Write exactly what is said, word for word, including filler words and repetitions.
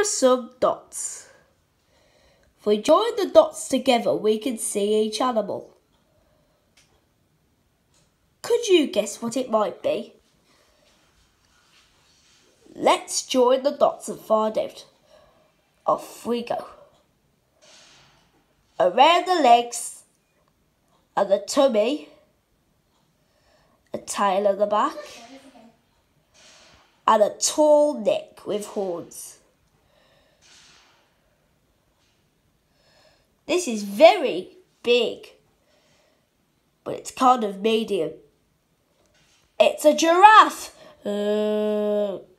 are some dots. If we join the dots together, we can see each animal. Could you guess what it might be? Let's join the dots and find out. Off we go. Around the legs and the tummy, a tail on the back, and a tall neck with horns. This is very big, but it's kind of medium. It's a giraffe. Uh,